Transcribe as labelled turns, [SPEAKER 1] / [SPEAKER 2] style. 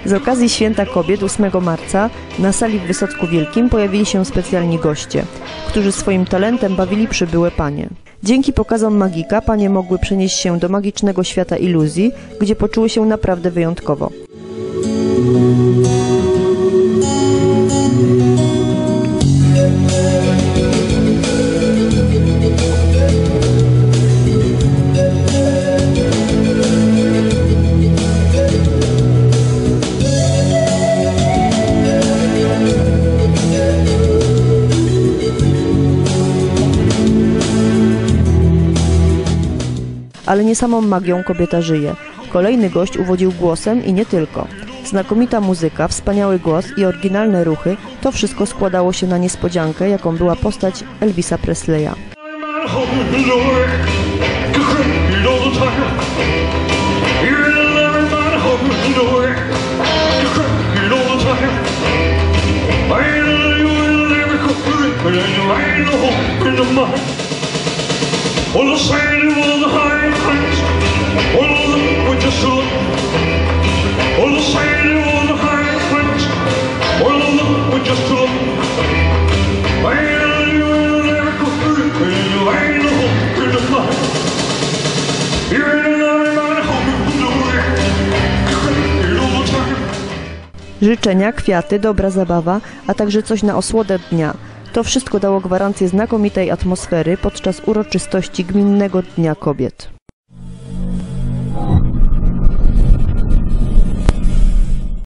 [SPEAKER 1] Z okazji Święta Kobiet 8 marca na sali w Wysocku Wielkim pojawili się specjalni goście, którzy swoim talentem bawili przybyłe panie. Dzięki pokazom magika panie mogły przenieść się do magicznego świata iluzji, gdzie poczuły się naprawdę wyjątkowo. Ale nie samą magią kobieta żyje. Kolejny gość uwodził głosem i nie tylko. Znakomita muzyka, wspaniały głos i oryginalne ruchy – to wszystko składało się na niespodziankę, jaką była postać Elvisa Presleya. Życzenia, kwiaty, dobra zabawa, a także coś na osłodę dnia. To wszystko dało gwarancję znakomitej atmosfery podczas uroczystości Gminnego Dnia Kobiet.